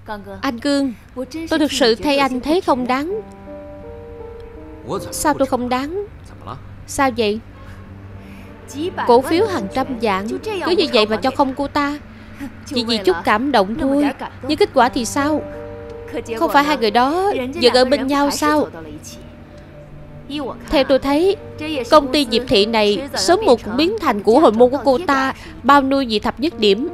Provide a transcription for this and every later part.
Anh Cương, tôi thực sự thay anh thấy không đáng. Sao tôi không đáng? Sao vậy? Cổ phiếu hàng trăm vạn, cứ như vậy mà cho không cô ta, chỉ vì chút cảm động thôi. Nhưng kết quả thì sao? Không phải hai người đó vẫn ở bên nhau sao? Theo tôi thấy, công ty Diệp Thị này sớm muộn cũng biến thành của hồi môn của cô ta, bao nuôi vì thập nhất điểm.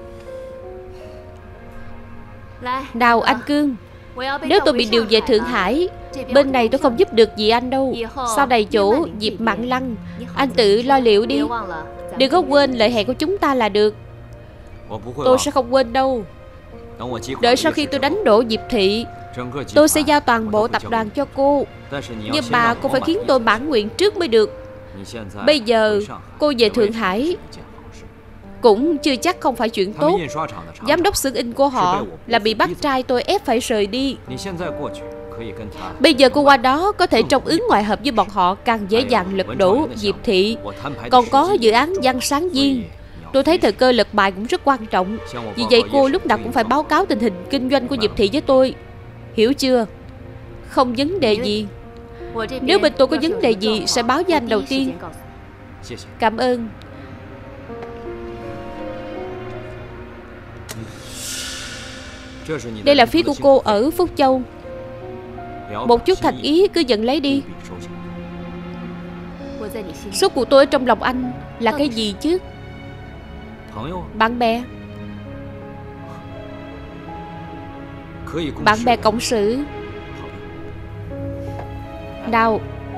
Nào anh Cương, nếu tôi bị điều về Thượng Hải, bên này tôi không giúp được gì anh đâu. Sau này chỗ Diệp Mạn Lăng, anh tự lo liệu đi. Đừng có quên lời hẹn của chúng ta là được. Tôi sẽ không quên đâu. Đợi sau khi tôi đánh đổ Diệp Thị, tôi sẽ giao toàn bộ tập đoàn cho cô. Nhưng mà cô phải khiến tôi mãn nguyện trước mới được. Bây giờ cô về Thượng Hải cũng chưa chắc không phải chuyện tốt. Giám đốc xưởng in của họ là bị bác trai tôi ép phải rời đi. Bây giờ cô qua đó có thể trong ứng ngoại hợp với bọn họ, càng dễ dàng lật đổ Diệp Thị. Còn có dự án Văn Sáng Viên, tôi thấy thời cơ lật bài cũng rất quan trọng. Vì vậy cô lúc nào cũng phải báo cáo tình hình kinh doanh của Diệp Thị với tôi. Hiểu chưa? Không vấn đề gì. Nếu bên tôi có vấn đề gì sẽ báo với anh đầu tiên. Cảm ơn. Đây là phí của cô ở Phúc Châu. Một chút thành ý cứ nhận lấy đi. Số của tôi ở trong lòng anh là cái gì chứ? Bạn bè. Bạn bè cộng sự. Nào.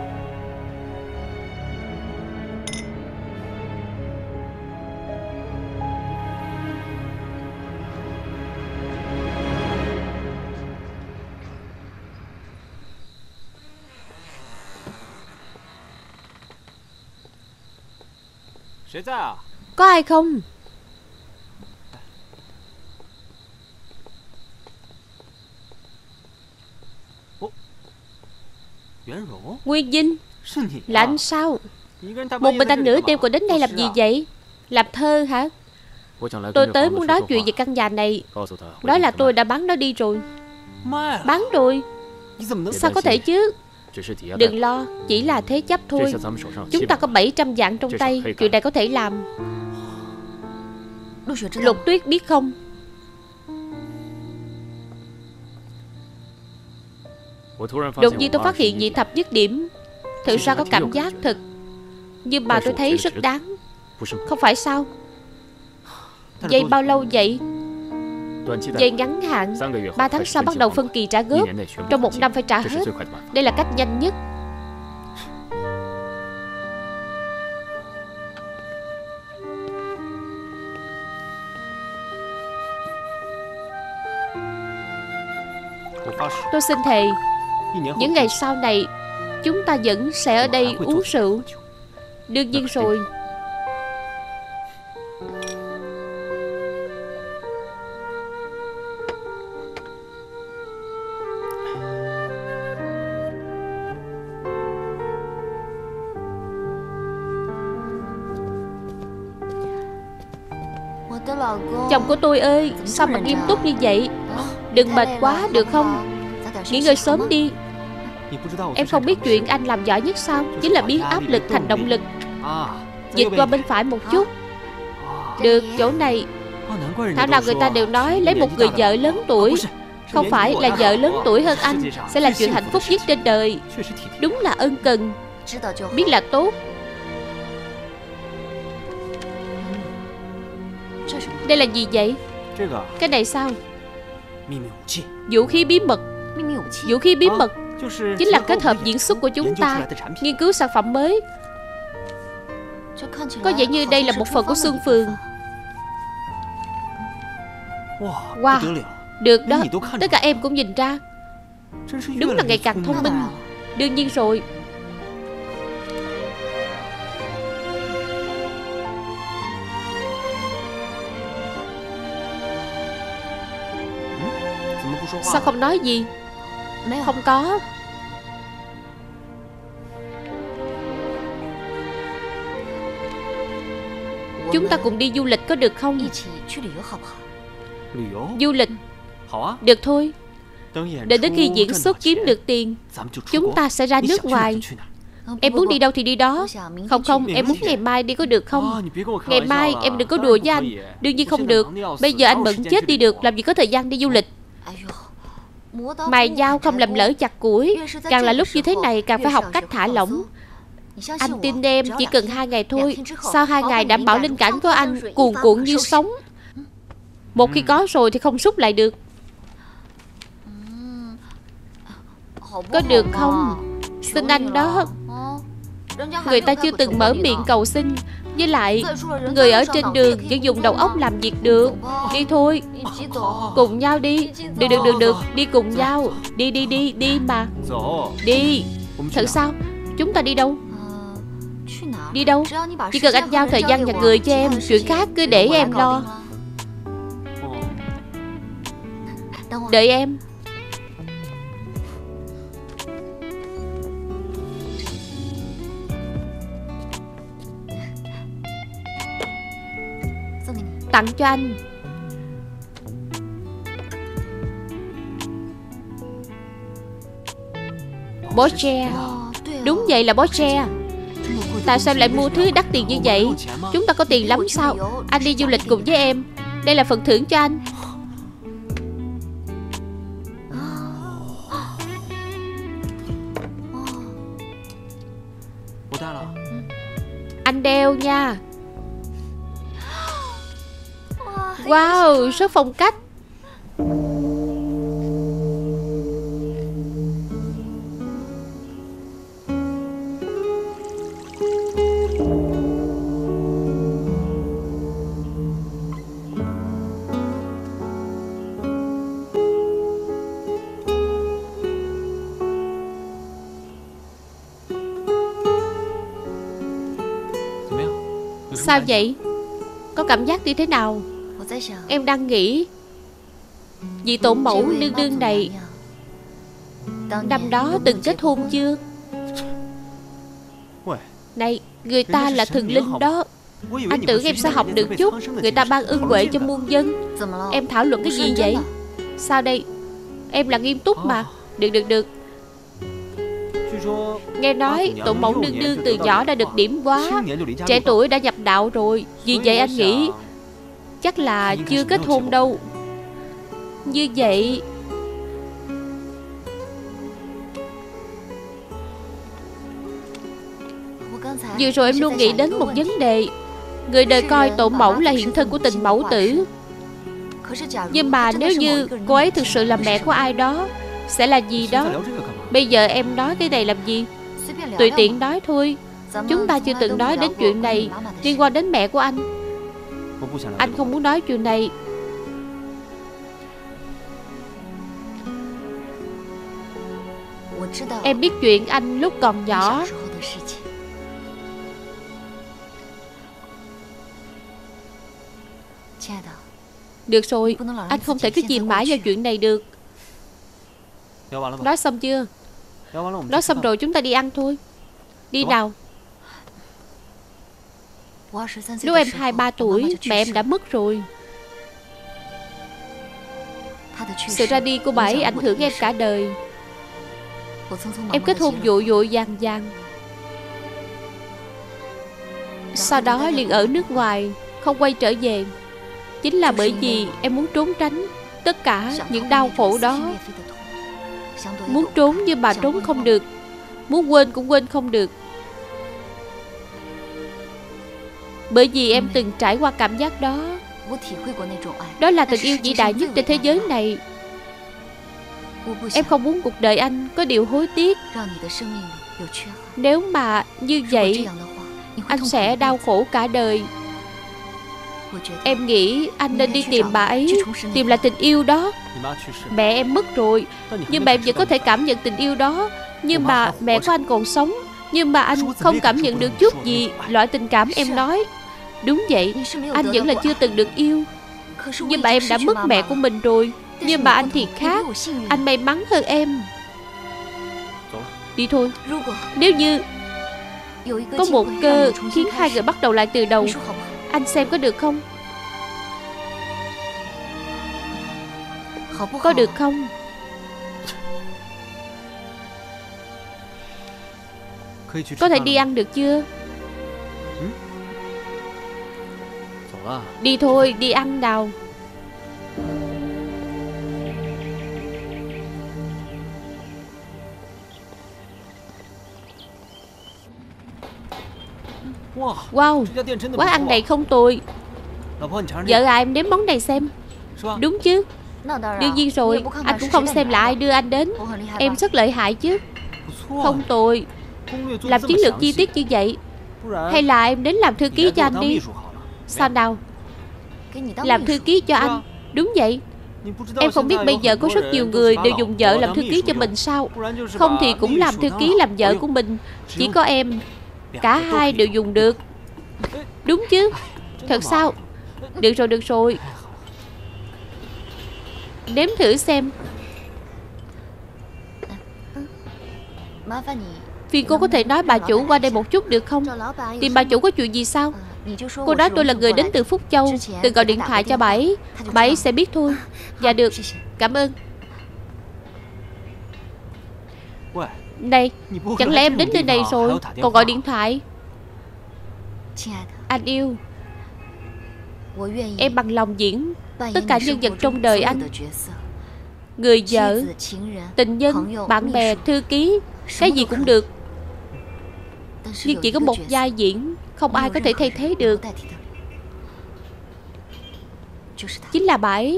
Có ai không? Nguyên Vinh, là anh sao? Một mình anh nửa đêm còn đến đây làm gì vậy? Làm thơ hả? Tôi tới muốn nói chuyện về căn nhà này. Nói là tôi đã bán nó đi rồi. Bán rồi? Sao có thể chứ? Đừng lo, chỉ là thế chấp thôi. Chúng ta có 700 vạn trong tay. Chuyện này có thể làm. Lục Tuyết biết không? Đột nhiên tôi phát hiện vị thập nhất điểm. Thực ra có cảm giác thật. Nhưng mà tôi thấy rất đáng. Không phải sao? Dây bao lâu vậy? Dây ngắn hạn 3 tháng sau bắt đầu phân kỳ trả góp. Trong 1 năm phải trả hết. Đây là cách nhanh nhất. Tôi xin thề, những ngày sau này chúng ta vẫn sẽ ở đây uống rượu. Đương nhiên rồi. Chồng của tôi ơi, sao mà nghiêm túc như vậy? Đừng mệt quá được không? Nghỉ ngơi sớm đi. Em không biết chuyện anh làm giỏi nhất sao? Chính là biến áp lực thành động lực. Dịch qua bên phải một chút. Được, chỗ này. Thảo nào người ta đều nói lấy một người vợ lớn tuổi. Không phải là vợ lớn tuổi hơn anh sẽ là chuyện hạnh phúc nhất trên đời. Đúng là ân cần. Biết là tốt. Đây là gì vậy? Cái này sao? Vũ khí bí mật. Vũ khí bí mật chính là kết hợp diễn xuất của chúng ta nghiên cứu sản phẩm mới. Có vẻ như đây là một phần của xương phường. Wow, được đó. Tất cả em cũng nhìn ra. Đúng là ngày càng thông minh. Đương nhiên rồi. Sao không nói gì? Không có. Chúng ta cùng đi du lịch có được không? Du lịch Được thôi. Đợi đến khi diễn xuất kiếm được tiền, chúng ta sẽ ra nước ngoài. Em muốn đi đâu thì đi đó. Không, em muốn ngày mai đi có được không? Ngày mai em đừng có đùa với anh. Đương nhiên không được. Bây giờ anh bận chết đi được, làm gì có thời gian đi du lịch. Mài dao không làm lỡ chặt củi. Càng là lúc như thế này càng phải học cách thả lỏng. Anh tin em, chỉ cần 2 ngày thôi. Sau 2 ngày đảm bảo linh cảm của anh cuồn cuộn như sóng. Một khi có rồi thì không rút lại được. Có được không? Xin anh đó. Người ta chưa từng mở miệng cầu xin. Với lại người ở trên đường vẫn dùng đầu óc làm việc được. Đi thôi. Cùng nhau đi. Được, đi cùng nhau. Đi mà. Đi. Thật sao? Chúng ta đi đâu? Đi đâu? Chỉ cần anh giao thời gian và người cho em, chuyện khác cứ để em lo. Đợi em. Tặng cho anh. Porsche. Đúng vậy, là Porsche. Tại sao lại mua thứ đắt tiền như vậy? Chúng ta có tiền lắm sao? Anh đi du lịch cùng với em. Đây là phần thưởng cho anh. Anh đeo nha. Wow, rất phong cách. Sao vậy? Có cảm giác như thế nào? Em đang nghĩ vị tổ mẫu nương nương này năm đó từng kết hôn chưa? Này, người ta là thần linh đó. Anh tưởng em sẽ học được chút. Người ta ban ân huệ cho muôn dân. Em thảo luận cái gì vậy? Sao đây? Em là nghiêm túc mà. Được. Nghe nói tổ mẫu nương nương từ nhỏ đã được điểm hóa, trẻ tuổi đã nhập đạo rồi. Vì vậy anh nghĩ chắc là chưa kết hôn đâu. Như vậy vừa rồi em luôn nghĩ đến một vấn đề. Người đời coi tổ mẫu là hiện thân của tình mẫu tử. Nhưng mà nếu như cô ấy thực sự là mẹ của ai đó, sẽ là gì đó? Bây giờ em nói cái này làm gì? Tùy tiện nói thôi. Chúng ta chưa từng nói đến chuyện này liên quan đến mẹ của anh. Anh không muốn nói chuyện này. Em biết chuyện anh lúc còn nhỏ. Được rồi, anh không thể cứ chìm mãi vào chuyện này được. Nói xong chưa? Nói xong rồi chúng ta đi ăn thôi. Đi nào. Lúc em 2-3 tuổi, mẹ em đã mất rồi. Sự ra đi của bà ấy ảnh hưởng em cả đời. Em kết hôn vội vàng. Sau đó liền ở nước ngoài, không quay trở về. Chính là bởi vì em muốn trốn tránh tất cả những đau khổ đó. Muốn trốn nhưng mà trốn không được. Muốn quên cũng quên không được. Bởi vì em từng trải qua cảm giác đó. Đó là tình yêu vĩ đại nhất trên thế giới này. Em không muốn cuộc đời anh có điều hối tiếc. Nếu mà như vậy, anh sẽ đau khổ cả đời. Em nghĩ anh nên đi tìm bà ấy, tìm lại tình yêu đó. Mẹ em mất rồi, nhưng mà em vẫn có thể cảm nhận tình yêu đó. Nhưng mà mẹ của anh còn sống. Nhưng mà anh không cảm nhận được chút gì loại tình cảm em nói. Đúng vậy, anh vẫn là chưa từng được yêu. Nhưng mà em đã mất mẹ của mình rồi. Nhưng mà anh thì khác. Anh may mắn hơn em. Đi thôi. Nếu như có một cơ khiến hai người bắt đầu lại từ đầu, anh xem có được không? Có được không? Có thể đi ăn được chưa? Đi thôi, đi ăn nào. Wow, quán ăn này không tồi. Vợ à, em nếm món này xem. Đúng chứ? Đương nhiên rồi, anh cũng không xem là ai đưa anh đến. Em rất lợi hại chứ. Không tồi. Làm chiến lược chi tiết như vậy. Hay là em đến làm thư ký cho anh đi. Sao nào? Làm thư ký cho anh. Đúng vậy. Em không biết bây giờ có rất nhiều người đều dùng vợ làm thư ký cho mình sao? Không thì cũng làm thư ký làm vợ của mình. Chỉ có em, cả hai đều dùng được. Đúng chứ? Thật sao? Được rồi, được rồi. Nếm thử xem. Phiền cô có thể nói bà chủ qua đây một chút được không? Tìm bà chủ có chuyện gì sao? Cô nói tôi là người đến từ Phúc Châu, từng gọi điện thoại cho bà ấy. Bà ấy sẽ biết thôi. Dạ được, cảm ơn. Này, chẳng lẽ em đến nơi này rồi còn gọi điện thoại? Anh yêu, em bằng lòng diễn tất cả nhân vật trong đời anh. Người vợ, tình nhân, bạn bè, thư ký, cái gì cũng được. Nhưng chỉ có một vai diễn không ai có thể thay thế được. Chính là bà ấy.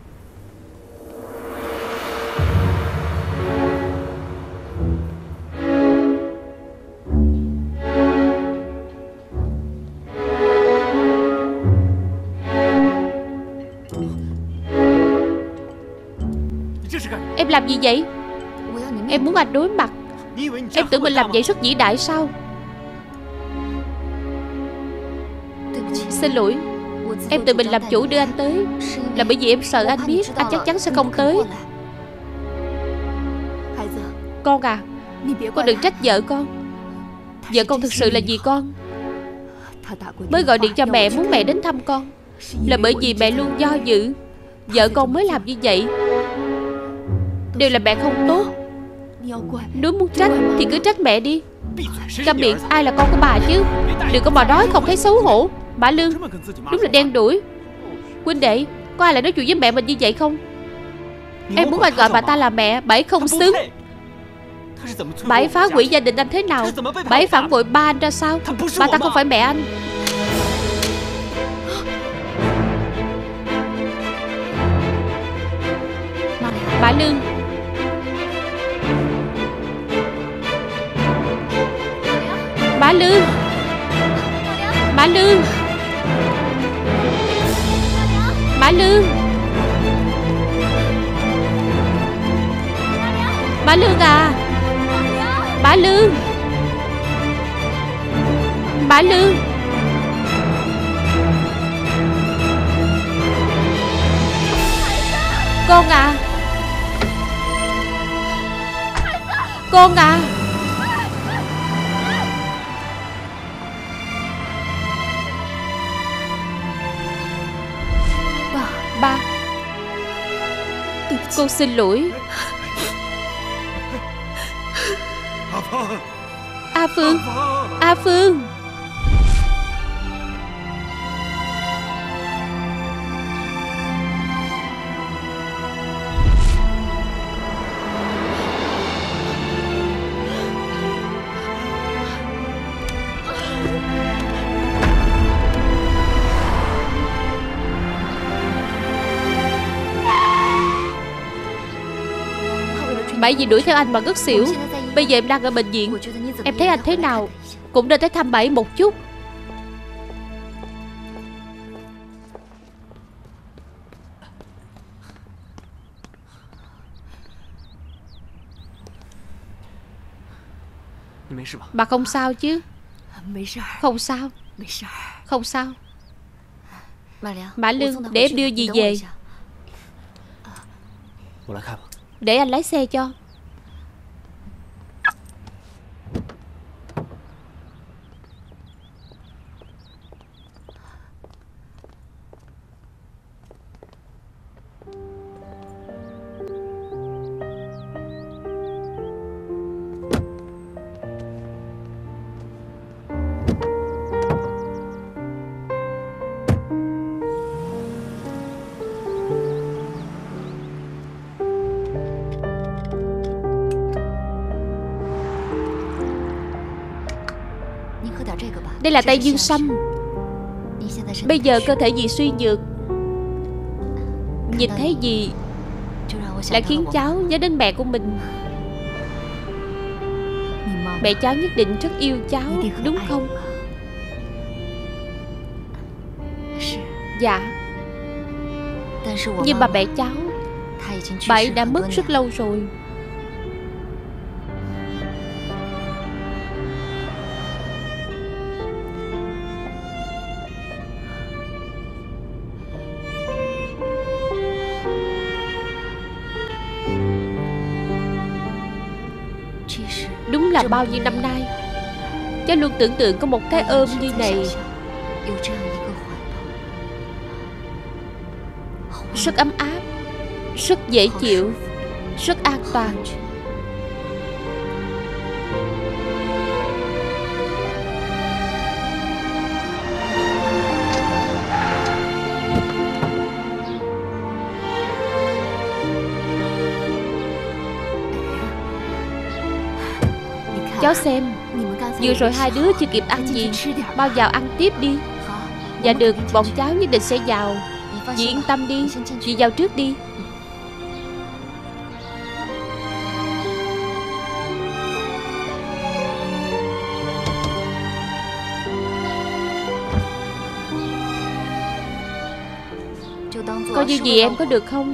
Em làm gì vậy? Em muốn anh đối mặt. Em tưởng mình làm vậy rất vĩ đại sao? Xin lỗi, em tự mình làm chủ đưa anh tới là bởi vì em sợ anh biết anh chắc chắn sẽ không tới. Con à, con đừng trách vợ con. Vợ con thực sự là vì con mới gọi điện cho mẹ, muốn mẹ đến thăm con. Là bởi vì mẹ luôn do dự, vợ con mới làm như vậy. Đều là mẹ không tốt. Nếu muốn trách thì cứ trách mẹ đi. Câm miệng, ai là con của bà chứ? Đừng có mà nói không thấy xấu hổ. Bà Lương, đúng là đen đủi. Huynh đệ, có ai lại nói chuyện với mẹ mình như vậy không? Em muốn anh gọi bà ta là mẹ, bà ấy không xứng. Bà ấy phá hủy gia đình anh thế nào? Bà ấy phản bội ba anh ra sao? Bà ta không phải mẹ anh. Bà Lương, bà Lương, bà Lương, bà Lương, bà Lương à, bà Lương, bà Lương. Con à, con à. Ba, con xin lỗi. A Phương, A Phương. Bởi vì đuổi theo anh mà ngất xỉu. Bây giờ em đang ở bệnh viện. Em thấy anh thế nào cũng nên tới thăm bà ấy một chút. Bà không sao chứ? Không sao. Không sao. Mã Lương, để em đưa gì về. Để anh lái xe cho. Đây là tay Dương Sâm. Bây giờ cơ thể dì suy nhược, nhìn thấy dì lại khiến cháu nhớ đến mẹ của mình. Mẹ cháu nhất định rất yêu cháu, đúng không? Dạ. Nhưng mà mẹ cháu, bà ấy đã mất rất lâu rồi. Đúng là bao nhiêu năm nay, cháu luôn tưởng tượng có một cái ôm như này, rất ấm áp, rất dễ chịu, rất an toàn. Cháu xem, vừa rồi hai đứa chưa kịp ăn gì, mau vào ăn tiếp đi. Dạ được, bọn cháu nhất định sẽ vào. Dì yên tâm đi, dì vào trước đi. Coi như dì em có được không?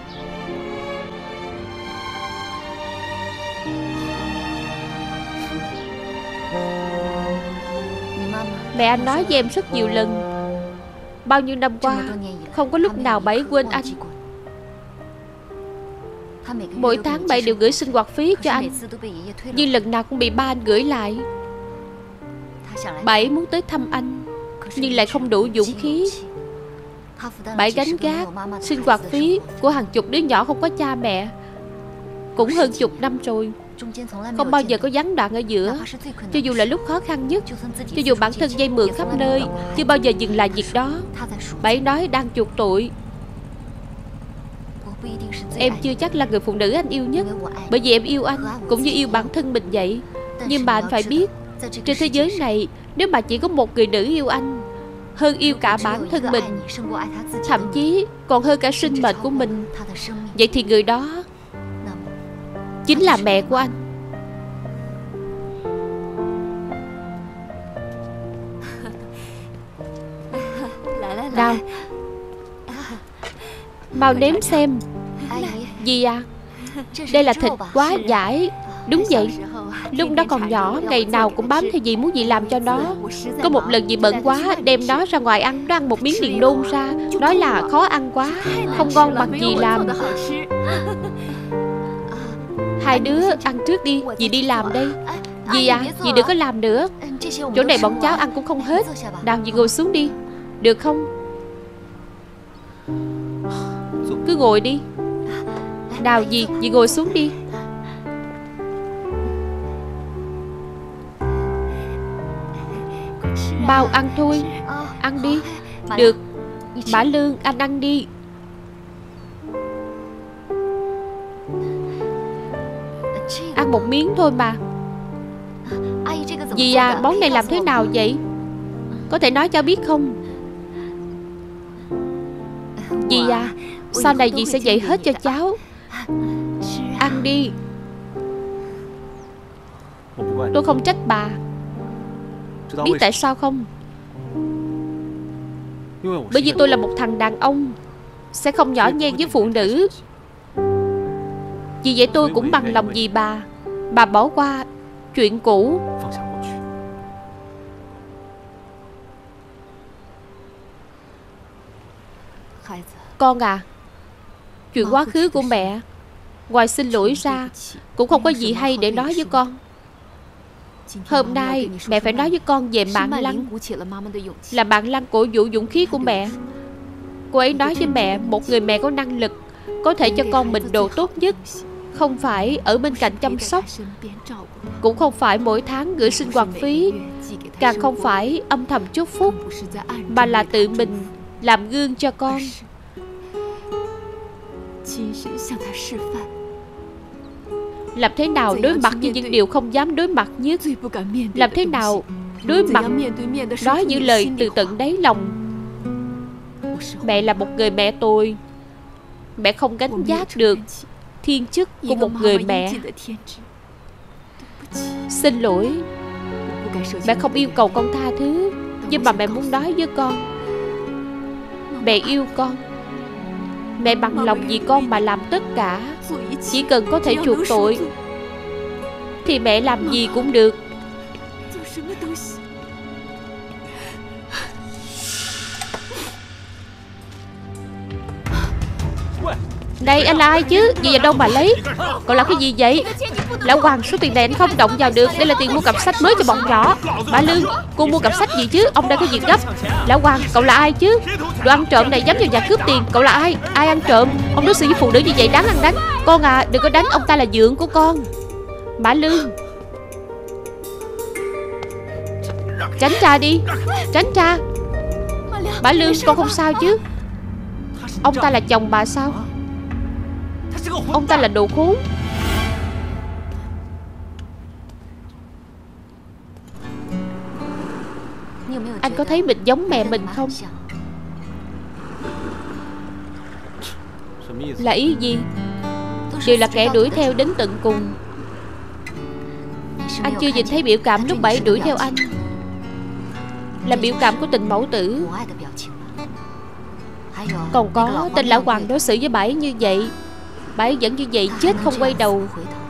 Mẹ anh nói với em rất nhiều lần, bao nhiêu năm qua không có lúc nào bà ấy quên anh. Mỗi tháng bà ấy đều gửi sinh hoạt phí cho anh, nhưng lần nào cũng bị ba anh gửi lại. Bà ấy muốn tới thăm anh, nhưng lại không đủ dũng khí. Bà ấy gánh gác sinh hoạt phí của hàng chục đứa nhỏ không có cha mẹ, cũng hơn chục năm rồi, không bao giờ có gián đoạn ở giữa. Cho dù là lúc khó khăn nhất, cho dù bản thân vay mượn khắp nơi, chưa bao giờ dừng lại việc đó. Bà ấy nói đang chuộc tội. Em chưa chắc là người phụ nữ anh yêu nhất, bởi vì em yêu anh cũng như yêu bản thân mình vậy. Nhưng mà anh phải biết, trên thế giới này, nếu mà chỉ có một người nữ yêu anh, hơn yêu cả bản thân mình, thậm chí còn hơn cả sinh mệnh của mình, vậy thì người đó chính là mẹ của anh. Nào, mau nếm xem. Gì à? Đây là thịt quá dãi. Đúng vậy, lúc đó còn nhỏ, ngày nào cũng bám theo dì, muốn dì làm cho nó. Có một lần dì bận quá, đem nó ra ngoài ăn, nó ăn một miếng liền nôn ra, nói là khó ăn quá, không ngon bằng dì làm. Hai đứa ăn trước đi, dì đi làm đây. Dì à, dì đừng có làm nữa, chỗ này bọn cháu ăn cũng không hết. Nào, dì ngồi xuống đi, được không? Cứ ngồi đi. Nào dì ngồi xuống đi. Bao ăn thôi. Ăn đi. Được, Mã Lương, anh ăn đi. Ăn một miếng thôi mà. Dì à, món này làm thế nào vậy? Có thể nói cho biết không? Dì à, sau này dì sẽ dạy hết cho cháu. Ăn đi. Tôi không trách bà. Biết tại sao không? Bởi vì tôi là một thằng đàn ông, sẽ không nhỏ nhen với phụ nữ. Vì vậy tôi cũng bằng lòng vì bà bỏ qua chuyện cũ. Con à, chuyện quá khứ của mẹ, ngoài xin lỗi ra cũng không có gì hay để nói với con. Hôm nay mẹ phải nói với con về Mạng Lăng, là Mạng Lăng cổ vũ dũng khí của mẹ. Cô ấy nói với mẹ, một người mẹ có năng lực có thể cho con mình đồ tốt nhất, không phải ở bên cạnh chăm sóc, cũng không phải mỗi tháng gửi sinh hoạt phí, càng không phải âm thầm chúc phúc, mà là tự mình làm gương cho con. Làm thế nào đối mặt với những điều không dám đối mặt nhất? Làm thế nào đối mặt nói những lời từ tận đáy lòng. Mẹ là một người mẹ tôi. Mẹ không gánh vác được thiên chức của một người mẹ. Xin lỗi. Mẹ không yêu cầu con tha thứ, nhưng mà mẹ muốn nói với con, mẹ yêu con. Mẹ bằng lòng vì con mà làm tất cả. Chỉ cần có thể chuộc tội thì mẹ làm gì cũng được. Đây, anh là ai chứ? Gì vào đâu mà lấy? Cậu làm cái gì vậy? Lão Hoàng, số tiền này anh không động vào được. Đây là tiền mua cặp sách mới cho bọn nhỏ. Bà Lương, cô mua cặp sách gì chứ? Ông đang có việc gấp. Lão Hoàng, cậu là ai chứ? Đồ ăn trộm này dám vào nhà cướp tiền. Cậu là ai? Ai ăn trộm? Ông đối xử với phụ nữ như vậy đáng ăn đánh. Con à, đừng có đánh, ông ta là dượng của con. Bà Lương, tránh ra đi. Tránh ra. Bà Lương, con không sao chứ? Ông ta là chồng bà sao? Ông ta là đồ khốn. Anh có thấy mình giống mẹ mình không? Là ý gì? Đều là kẻ đuổi theo đến tận cùng. Anh chưa nhìn thấy biểu cảm lúc bảy đuổi theo anh, là biểu cảm của tình mẫu tử. Còn có tên lão Hoàng đối xử với bà ấy như vậy. Bà ấy vẫn như vậy, chết không quay đầu.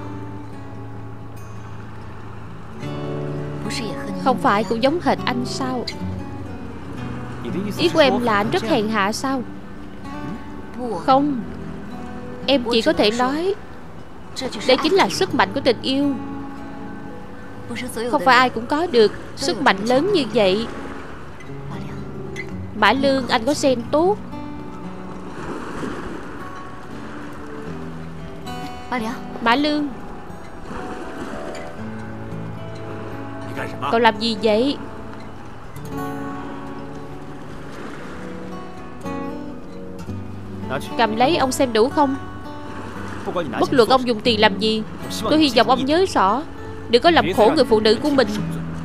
Không phải cũng giống hệt anh sao? Ý của em là anh rất hèn hạ sao? Không, em chỉ có thể nói đây chính là sức mạnh của tình yêu. Không phải ai cũng có được sức mạnh lớn như vậy. Mã Lương, anh có sen tốt. Mã Lương, cậu làm gì vậy? Cầm lấy, ông xem đủ không? Bất luận ông dùng tiền làm gì, tôi hy vọng ông nhớ rõ, đừng có làm khổ người phụ nữ của mình.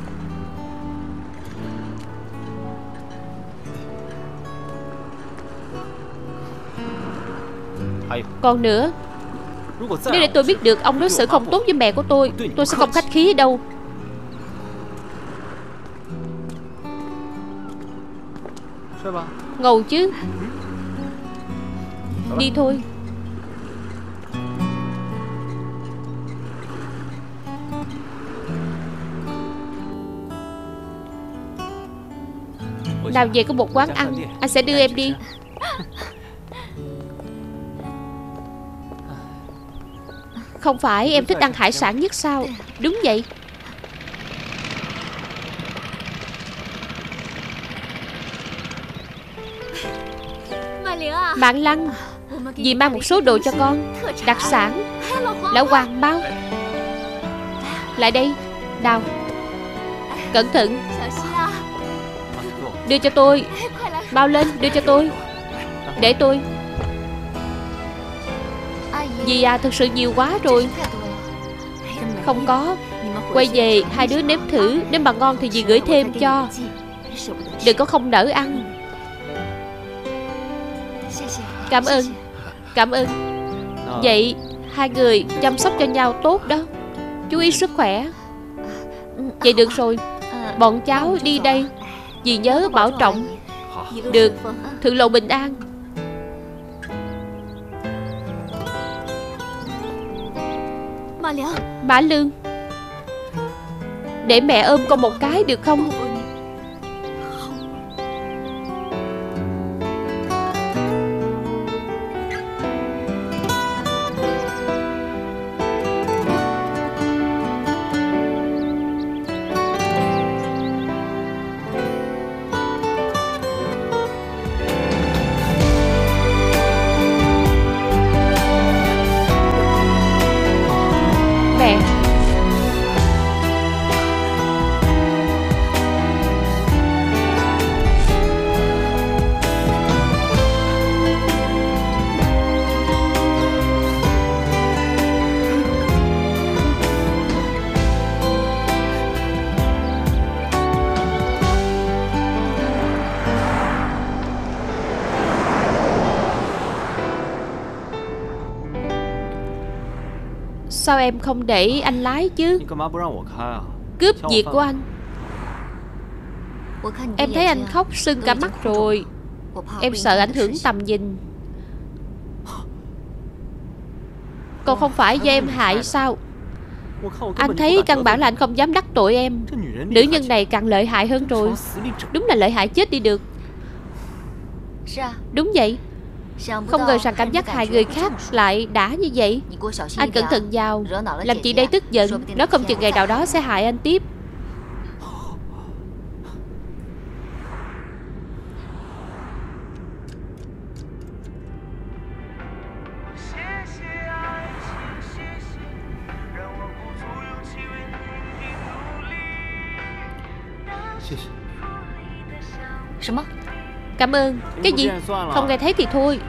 Còn nữa, nếu để tôi biết được ông đối xử không tốt với mẹ của tôi sẽ không khách khí đâu. Ngầu chứ. Đi thôi. Nào về có một quán ăn, anh sẽ đưa em đi. Không phải em thích ăn hải sản nhất sao? Đúng vậy. Mạng Lăng, dì mang một số đồ cho con, đặc sản. Lão Hoàng, mau lại đây. Nào, cẩn thận. Đưa cho tôi. Mau lên, đưa cho tôi. Để tôi. Dì à, thật sự nhiều quá rồi. Không có. Quay về hai đứa nếm thử. Nếu mà ngon thì dì gửi thêm cho. Đừng có không nỡ ăn. Cảm ơn. Cảm ơn. Vậy hai người chăm sóc cho nhau tốt đó. Chú ý sức khỏe. Vậy được rồi, bọn cháu đi đây. Dì nhớ bảo trọng. Được, thượng lộ bình an. Mã Lương, để mẹ ôm con một cái được không? Sao em không để anh lái chứ? Cướp việc của anh. Em thấy anh khóc sưng cả mắt rồi. Em sợ ảnh hưởng tầm nhìn. Còn không phải do em hại sao? Anh thấy căn bản là anh không dám đắc tội em. Nữ nhân này càng lợi hại hơn rồi. Đúng là lợi hại chết đi được. Đúng vậy. Không ngờ rằng cảm giác hại người khác lại đã như vậy. Anh cẩn thận vào. Làm chị đây tức giận, nó không chừng ngày nào đó sẽ hại anh tiếp. Cảm ơn. Cái gì? Không nghe thấy thì thôi.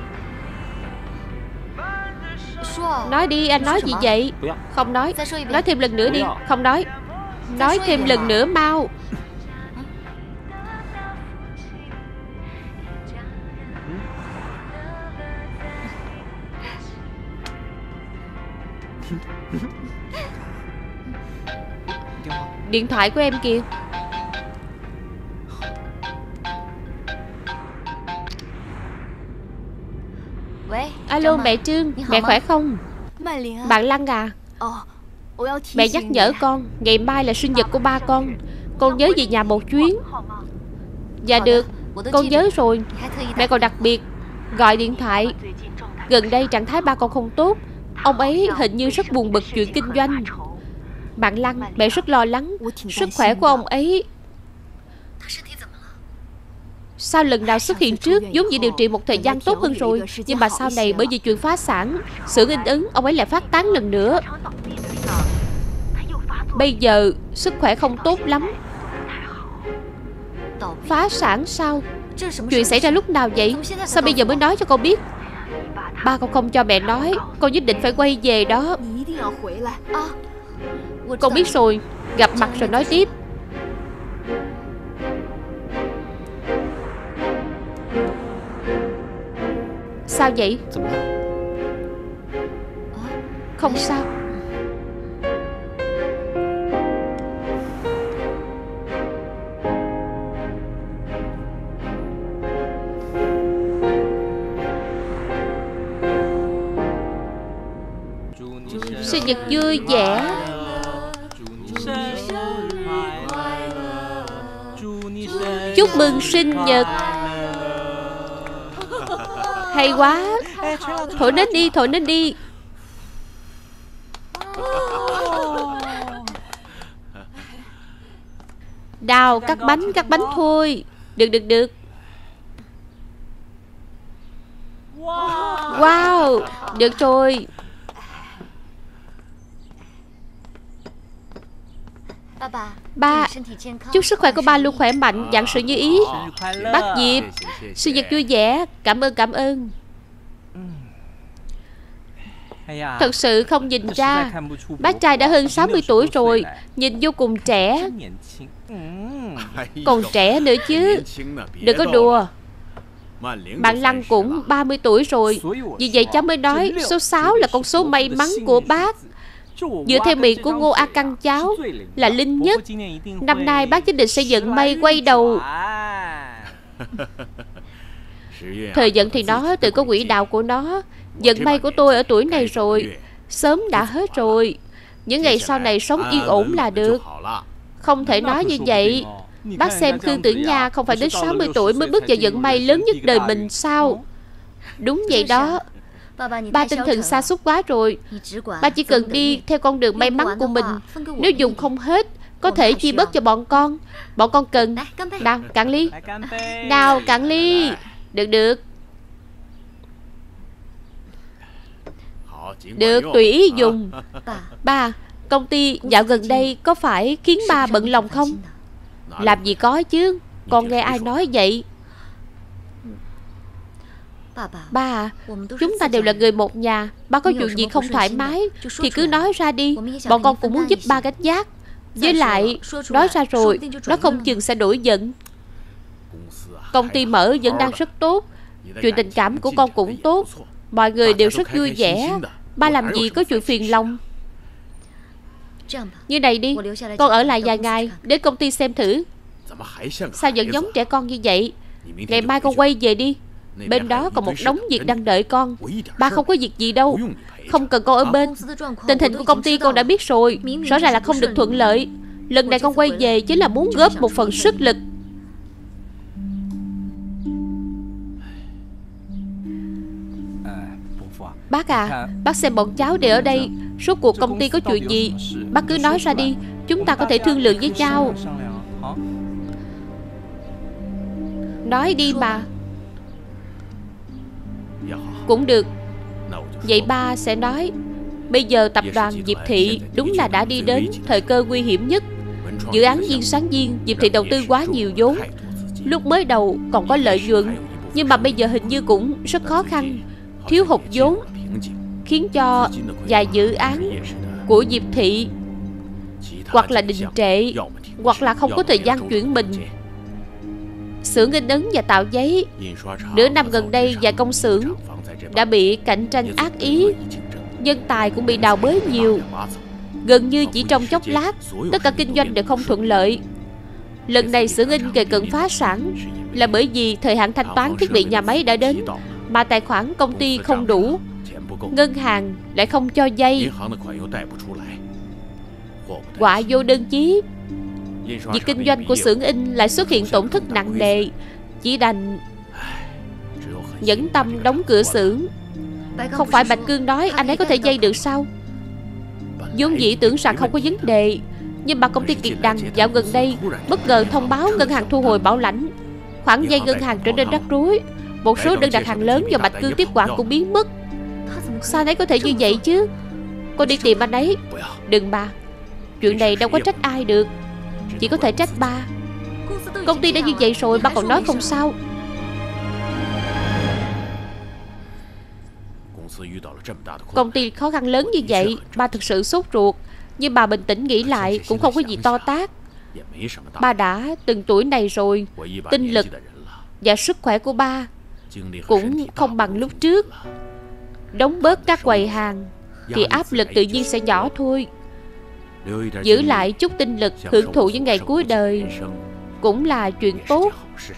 Nói đi, anh nói gì vậy? Không nói. Nói thêm lần nữa đi. Không nói. Nói thêm lần nữa mau. Điện thoại của em kìa. Alo mẹ Trương, mẹ khỏe không? Bạn Lăng à? Mẹ nhắc nhở con, ngày mai là sinh nhật của ba con nhớ về nhà một chuyến. Dạ được, con nhớ rồi. Mẹ còn đặc biệt gọi điện thoại. Gần đây trạng thái ba con không tốt. Ông ấy hình như rất buồn bực chuyện kinh doanh. Bạn Lăng, mẹ rất lo lắng. Sức khỏe của ông ấy sao lần nào xuất hiện trước giống như điều trị một thời gian tốt hơn rồi, nhưng mà sau này bởi vì chuyện phá sản xưởng in ấn, ông ấy lại phát tán lần nữa. Bây giờ sức khỏe không tốt lắm. Phá sản sao? Chuyện xảy ra lúc nào vậy? Sao bây giờ mới nói cho con biết? Ba con không cho mẹ nói. Con nhất định phải quay về đó. Con biết rồi. Gặp mặt rồi nói tiếp. Sao vậy? Không sao. Sinh nhật vui vẻ. Chúc mừng sinh nhật. Hay quá. Thổi nến đi, thổi nến đi. Đào, cắt bánh thôi. Được. Wow, được rồi. Ba, chúc sức khỏe của ba luôn khỏe mạnh, vạn sự như ý. Bác Diệp, sinh nhật vui vẻ. Cảm ơn. Thật sự không nhìn ra, bác trai đã hơn 60 tuổi rồi, nhìn vô cùng trẻ. Còn trẻ nữa chứ. Đừng có đùa. Bạn Lăng cũng 30 tuổi rồi. Vì vậy cháu mới nói số 6 là con số may mắn của bác. Dựa theo miệng của Ngô A Căng cháu là linh nhất. Năm nay bác nhất định sẽ vận may quay đầu. Thời vận thì nó tự có quỹ đạo của nó. Vận may của tôi ở tuổi này rồi sớm đã hết rồi. Những ngày sau này sống yên ổn là được. Không thể nói như vậy. Bác xem Khương Tử Nha không phải đến 60 tuổi mới bước vào vận may lớn nhất đời mình sao? Đúng vậy đó. Ba tinh thần sa sút quá rồi. Ba chỉ cần đi theo con đường may mắn của mình. Nếu dùng không hết, có thể chia bớt cho bọn con. Bọn con cần. Nào, cạn ly. Nào, cạn ly. Được. Được, tùy ý dùng. Ba, công ty dạo gần đây có phải khiến ba bận lòng không? Làm gì có chứ. Con nghe ai nói vậy? Ba à, chúng ta đều là người một nhà. Ba có chuyện gì không thoải mái thì cứ nói ra đi. Bọn con cũng muốn giúp ba gánh vác. Với lại, nói ra rồi nó không chừng sẽ đổi giận. Công ty mở vẫn đang rất tốt. Chuyện tình cảm của con cũng tốt. Mọi người đều rất vui vẻ. Ba làm gì có chuyện phiền lòng. Như này đi, con ở lại vài ngày, đến công ty xem thử. Sao vẫn giống trẻ con như vậy? Ngày mai con quay về đi. Bên đó còn một đống việc đang đợi con. Ba không có việc gì đâu, không cần con ở bên. Tình hình của công ty con đã biết rồi, rõ ràng là không được thuận lợi. Lần này con quay về chính là muốn góp một phần sức lực. Bác à, bác xem bọn cháu đều ở đây. Rốt cuộc công ty có chuyện gì, bác cứ nói ra đi, chúng ta có thể thương lượng với nhau. Nói đi mà. Cũng được. Vậy ba sẽ nói. Bây giờ tập đoàn Diệp Thị đúng là đã đi đến thời cơ nguy hiểm nhất. Dự án Viên Sáng Viên, Diệp Thị đầu tư quá nhiều vốn. Lúc mới đầu còn có lợi nhuận, nhưng mà bây giờ hình như cũng rất khó khăn, thiếu hụt vốn, khiến cho vài dự án của Diệp Thị hoặc là đình trệ, hoặc là không có thời gian chuyển mình. Xưởng in ấn và tạo giấy, nửa năm gần đây vài công xưởng đã bị cạnh tranh ác ý, nhân tài cũng bị đào bới nhiều. Gần như chỉ trong chốc lát, tất cả kinh doanh đều không thuận lợi. Lần này xưởng in kề cận phá sản là bởi vì thời hạn thanh toán thiết bị nhà máy đã đến, mà tài khoản công ty không đủ, ngân hàng lại không cho vay. Quả vô đơn chí, việc kinh doanh của xưởng in lại xuất hiện tổn thất nặng nề, chỉ đành nhẫn tâm đóng cửa xưởng. Không phải Bạch Cương nói anh ấy có thể dây được sao? vốn dĩ tưởng rằng không có vấn đề, nhưng mà công ty Kiệt Đằng dạo gần đây bất ngờ thông báo ngân hàng thu hồi bảo lãnh, khoản vay ngân hàng trở nên rắc rối. Một số đơn đặt hàng lớn do Bạch Cương tiếp quản cũng biến mất. Sao anh ấy có thể như vậy chứ? Cô đi tìm anh ấy. Đừng ba, chuyện này đâu có trách ai được, chỉ có thể trách ba. Công ty đã như vậy rồi, ba còn nói không sao. Công ty khó khăn lớn như vậy, ba thực sự sốt ruột. Nhưng bà bình tĩnh nghĩ lại cũng không có gì to tát. Ba đã từng tuổi này rồi, tinh lực và sức khỏe của ba cũng không bằng lúc trước. Đóng bớt các quầy hàng thì áp lực tự nhiên sẽ nhỏ thôi. Giữ lại chút tinh lực hưởng thụ những ngày cuối đời cũng là chuyện tốt.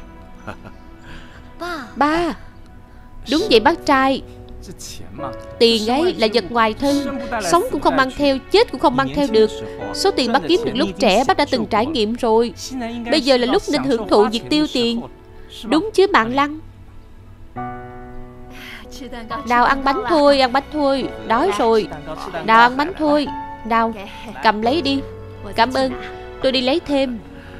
Ba, đúng vậy bác trai. Tiền ấy là vật ngoài thân, sống cũng không mang theo, chết cũng không mang theo được. Số tiền bác kiếm được lúc trẻ bác đã từng trải nghiệm rồi. Bây giờ là lúc nên hưởng thụ việc tiêu tiền. Đúng chứ bạn Lăng? Nào ăn bánh thôi, ăn bánh thôi. Đói rồi. Nào ăn bánh thôi. Nào, cầm lấy đi. Cảm ơn, tôi đi lấy thêm.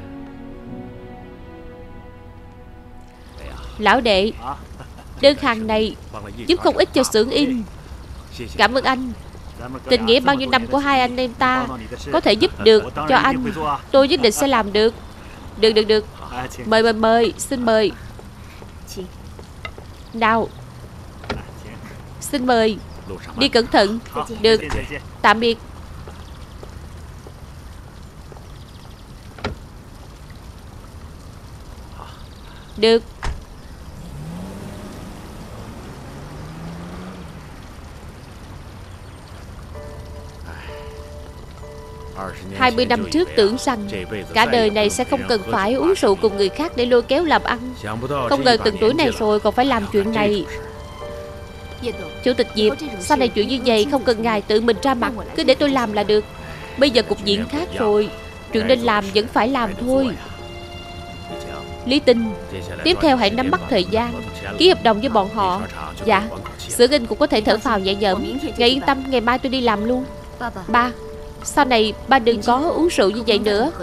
Lão đệ, đơn hàng này giúp không ít cho xưởng in. Cảm ơn anh. Tình nghĩa bao nhiêu năm của hai anh em ta có thể giúp được cho anh, tôi nhất định sẽ làm được. Được. Mời, xin mời. Nào, xin mời. Đi cẩn thận. Được, tạm biệt. Được. Hai mươi năm trước tưởng rằng cả đời này sẽ không cần phải uống rượu cùng người khác để lôi kéo làm ăn. Không ngờ từng tuổi này rồi còn phải làm chuyện này. Chủ tịch Diệp, sau này chuyện như vậy không cần ngài tự mình ra mặt, cứ để tôi làm là được. Bây giờ cục diện khác rồi, chuyện nên làm vẫn phải làm thôi. Lý Tinh, tiếp theo hãy nắm bắt thời gian, ký hợp đồng với bọn họ. Dạ, xưởng in cũng có thể thở phào nhẹ nhõm. Ngài yên tâm, ngày mai tôi đi làm luôn. Ba, sau này ba đừng có uống rượu như vậy nữa.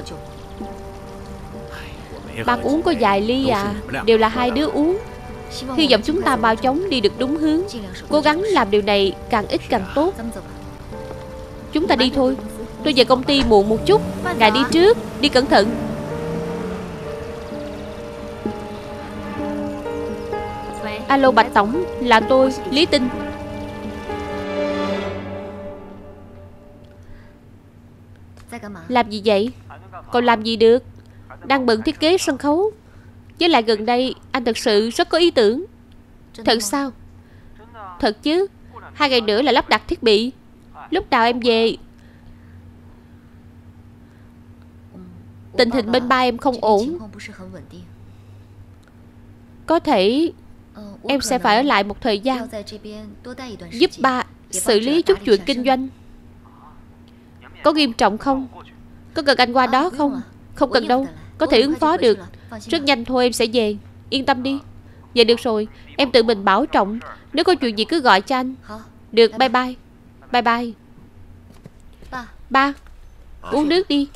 Ba uống có vài ly à, đều là hai đứa uống. Hy vọng chúng ta mau chóng đi được đúng hướng. Cố gắng làm điều này càng ít càng tốt. Chúng ta đi thôi. Tôi về công ty muộn một chút. Ngài đi trước, đi cẩn thận. Alo Bạch Tổng, là tôi, Lý Tinh. Làm gì vậy? Còn làm gì được? Đang bận thiết kế sân khấu. Với lại gần đây anh thật sự rất có ý tưởng. Thật sao? Thật chứ. 2 ngày nữa là lắp đặt thiết bị. Lúc nào em về? tình hình bên ba em không ổn. Có thể em sẽ phải ở lại một thời gian, giúp ba xử lý chút chuyện kinh doanh. Có nghiêm trọng không? Có cần anh qua đó không? Không cần đâu, có thể ứng phó được. Rất nhanh thôi em sẽ về. Yên tâm đi. Vậy được rồi, em tự mình bảo trọng. Nếu có chuyện gì cứ gọi cho anh. Được, bye bye. Bye bye. Ba, uống nước đi.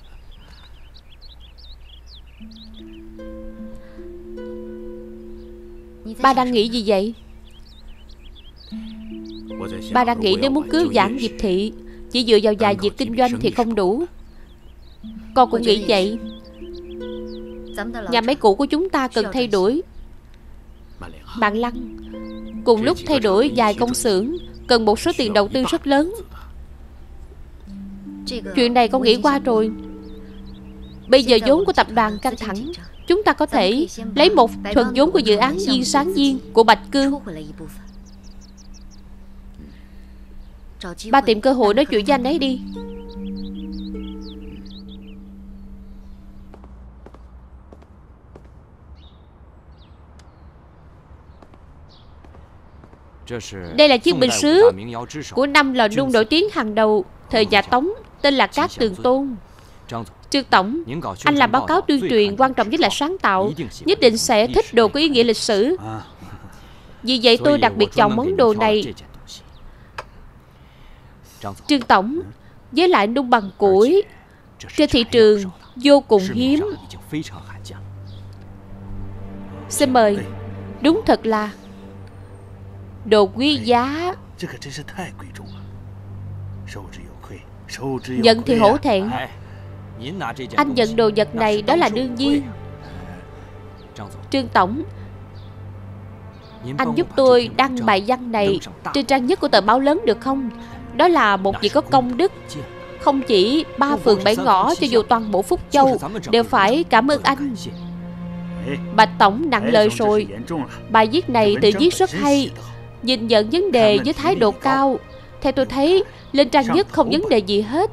Ba đang nghĩ gì vậy? Ba đang nghĩ nếu muốn cứu vãn Diệp Thị, chỉ dựa vào vài việc kinh doanh thì không đủ. Con cũng nghĩ vậy. Nhà máy cũ của chúng ta cần thay đổi. Bạn Lăng, cùng lúc thay đổi vài công xưởng, cần một số tiền đầu tư rất lớn. Chuyện này con nghĩ qua rồi. Bây giờ vốn của tập đoàn căng thẳng, chúng ta có thể lấy một phần vốn của dự án Viên Sáng Viên của Bạch Cương. Ba tìm cơ hội nói chuyện với anh ấy đi. Đây là chiếc bình sứ của 5 lò nung nổi tiếng hàng đầu thời nhà Tống, tên là Cát Tường Tôn. Trương Tổng, anh làm báo cáo tuyên truyền, quan trọng nhất là sáng tạo, nhất định sẽ thích đồ có ý nghĩa lịch sử. Vì vậy tôi đặc biệt chọn món đồ này. Trương Tổng, với lại nung bằng củi, trên thị trường vô cùng hiếm. Xin mời. Đúng thật là đồ quý giá. Nhận thì hổ thẹn. Anh nhận đồ vật này đó là đương nhiên. Trương Tổng, anh giúp tôi đăng bài văn này trên trang nhất của tờ báo lớn được không? Đó là một việc có công đức. Không chỉ 3 phường 7 ngõ, cho dù toàn bộ Phúc Châu đều phải cảm ơn anh. Bạch Tổng nặng lời rồi. Bài viết này tự viết rất hay, nhìn nhận vấn đề với thái độ cao. Theo tôi thấy, lên trang nhất không vấn đề gì hết.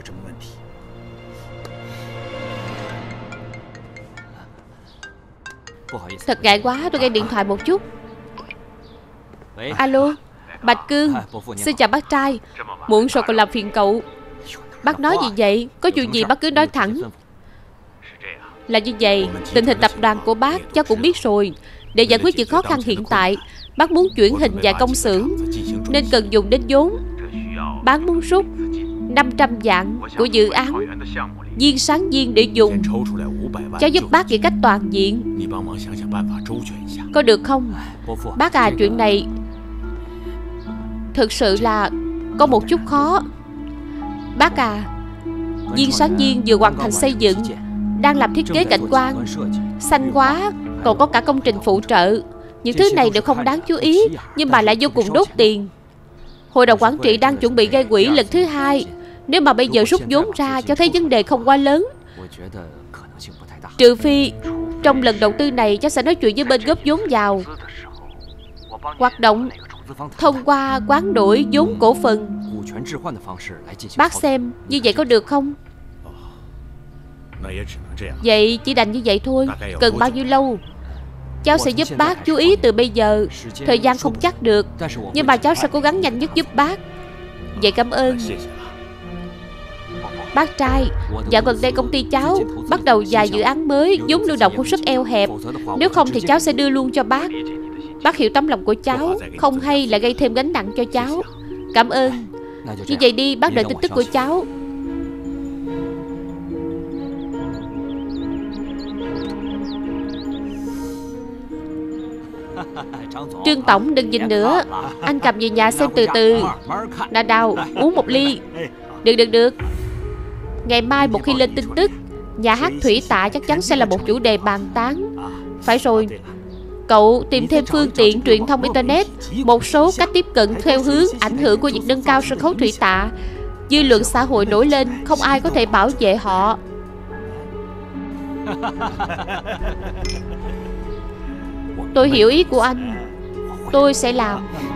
Thật ngại quá, tôi nghe điện thoại một chút. Alo, Bạch Cương. Xin chào bác trai. Muộn rồi còn làm phiền cậu. Bác nói gì vậy? Có chuyện gì bác cứ nói thẳng. Là như vậy, tình hình tập đoàn của bác cháu cũng biết rồi. Để giải quyết những khó khăn hiện tại, bác muốn chuyển hình vài công xưởng, nên cần dùng đến vốn. Bác muốn rút 500 vạn của dự án Viên Sáng Viên để dùng. Cháu giúp bác nghĩ cách toàn diện. Có được không? Bác à, chuyện này thực sự là có một chút khó. Bác à, Viên Sáng Viên vừa hoàn thành xây dựng, đang làm thiết kế cảnh quan, xanh hóa, còn có cả công trình phụ trợ. Những thứ này đều không đáng chú ý, nhưng mà lại vô cùng đốt tiền. Hội đồng quản trị đang chuẩn bị gây quỹ lần thứ 2. Nếu mà bây giờ rút vốn ra, cho thấy vấn đề không quá lớn. Trừ phi trong lần đầu tư này cháu sẽ nói chuyện với bên góp vốn vào, hoạt động thông qua hoán đổi vốn cổ phần. Bác xem như vậy có được không? Vậy chỉ đành như vậy thôi. Cần bao nhiêu lâu? Cháu sẽ giúp bác chú ý từ bây giờ. Thời gian không chắc được, nhưng mà cháu sẽ cố gắng nhanh nhất giúp bác. Vậy cảm ơn. Bác trai, dạo gần đây công ty cháu bắt đầu vài dự án mới, vốn lưu động cũng rất eo hẹp. Nếu không thì cháu sẽ đưa luôn cho bác. Bác hiểu tấm lòng của cháu, không hay là gây thêm gánh nặng cho cháu. Cảm ơn. Như vậy đi, bác đợi tin tức của cháu. Trương Tổng đừng nhìn nữa, anh cầm về nhà xem từ từ. Đào, uống một ly. Được. Ngày mai một khi lên tin tức, nhà hát Thủy Tạ chắc chắn sẽ là một chủ đề bàn tán. Phải rồi, cậu tìm thêm phương tiện truyền thông internet, một số cách tiếp cận theo hướng ảnh hưởng của việc nâng cao sân khấu Thủy Tạ. Dư luận xã hội nổi lên, không ai có thể bảo vệ họ. Tôi hiểu ý của anh. Tôi sẽ làm.